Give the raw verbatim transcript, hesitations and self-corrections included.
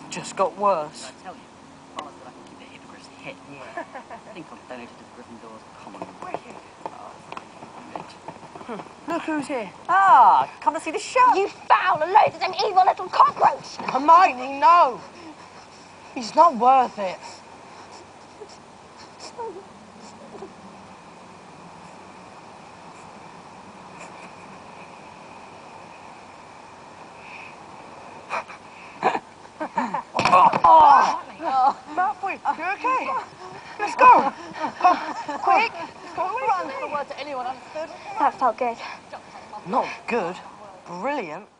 just got worse. I tell you, promise that I can keep the hypocrites hid. Yeah. I think I've donated to Gryffindor's common. Wicked. Oh, Hmm. Look who's here. Ah, come to see the show. You foul and loathsome evil little cockroach! Hermione, no! He's not worth it. Oh! Oh. Malfoy, you okay? Let's go! Come, quick! Don't run. Never a word to anyone, understood? That felt good. Not good. Brilliant.